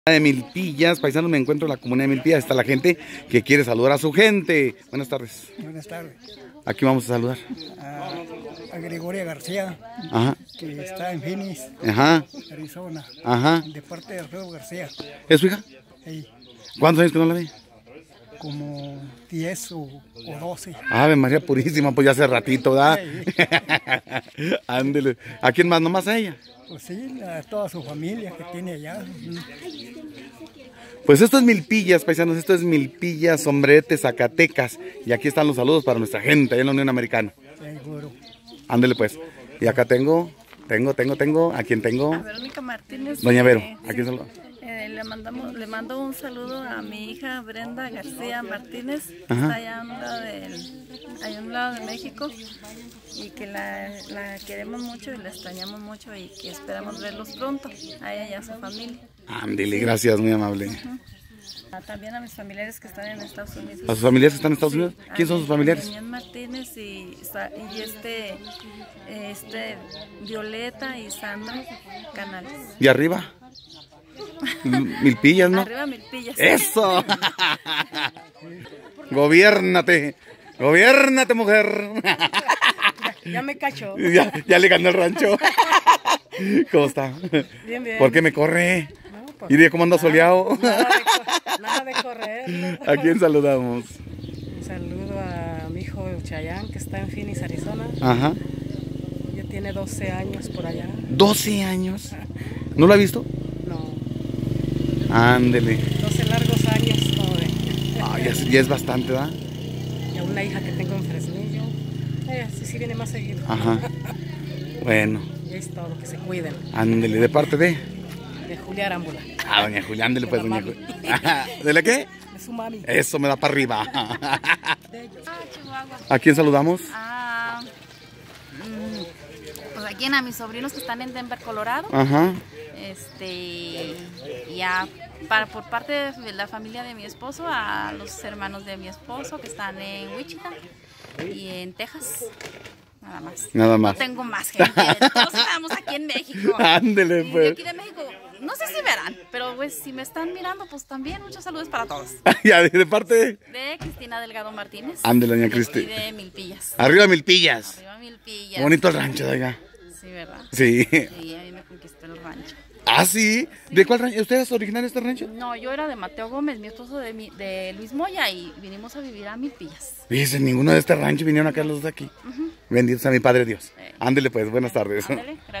De Milpillas, paisanos, me encuentro en la comunidad de Milpillas. Está la gente que quiere saludar a su gente. Buenas tardes. Buenas tardes. Aquí vamos a saludar A Gregoria García, Ajá. que está en Phoenix, Ajá. Arizona, Ajá. de parte de Alfredo García. ¿Es su hija? Hey, ¿Cuántos años que no la ve? como 10 o 12. Ave María Purísima, pues ya hace ratito, ¿verdad? Ándele. ¿A quién más? ¿Nomás a ella? Pues sí, a toda su familia que tiene allá. Pues esto es Milpillas, paisanos, esto es Milpillas, Sombrerete, Zacatecas. Y aquí están los saludos para nuestra gente allá en la Unión Americana. Seguro. Ándele pues. Y acá tengo, ¿a quién tengo? A Verónica Martínez. Doña Vero, ¿a quién saluda? Le mando un saludo a mi hija Brenda García Martínez, que Ajá. está allá a un lado de México, y que la queremos mucho y la extrañamos mucho y que esperamos verlos pronto, a ella y a su familia. Ándele, gracias, muy amable. También a mis familiares que están en Estados Unidos. ¿A sus familiares que están en Estados Unidos? Sí, ¿Quién son sus familiares? Damián Martínez y Violeta y Sandra Canales. ¿Y arriba? Milpillas, ¿no? Arriba Milpillas. ¡Eso! Gobiérnate, gobiérnate, mujer. Ya me cachó. Ya le ganó el rancho. ¿Cómo está? Bien, bien. ¿Por qué me corre? No, pues, ¿Y de cómo anda soleado? nada de correr. ¿A quién saludamos? Un saludo a mi hijo Chayán, que está en Phoenix, Arizona. Ajá. Ya tiene 12 años por allá. 12 años. ¿No lo ha visto? No, Ándele. 12 largos años, joven. Ay, ya es bastante, ¿verdad? Y a una hija que tengo en Fresnillo. Sí viene más seguido. Ajá. Bueno, Y es todo, que se cuiden. ándele. ¿De parte de? De Julia Arámbula. Ah, doña Julia, ándele pues, De la doña mami. Julia. ¿De la qué? De su mami. Eso me da para arriba. Chihuahua. ¿A quién saludamos? Pues aquí a mis sobrinos que están en Denver, Colorado. Ajá. Por parte de la familia de mi esposo, a los hermanos de mi esposo que están en Wichita y en Texas. Nada más. Nada más. No tengo más gente. Todos estamos aquí en México. Ándele Y de pues. aquí de México, no sé si verán, pero pues si me están mirando, pues también muchos saludos para todos. Ya, de parte de. De Cristina Delgado Martínez. Ándele, doña Y Cristi. de Milpillas. Arriba Milpillas. Arriba Milpillas. Bonito el rancho de allá. Sí, ¿verdad? Sí. Sí, a mí me conquistó el rancho. ¿Ah, sí? ¿De cuál rancho? ¿Usted es originario de este rancho? No, yo era de Mateo Gómez, mi esposo de Luis Moya, y vinimos a vivir a Milpillas. Fíjese, ninguno de este rancho vinieron acá los de aquí. Benditos a mi Padre Dios. Sí. Ándele pues, buenas tardes. Ándale, gracias.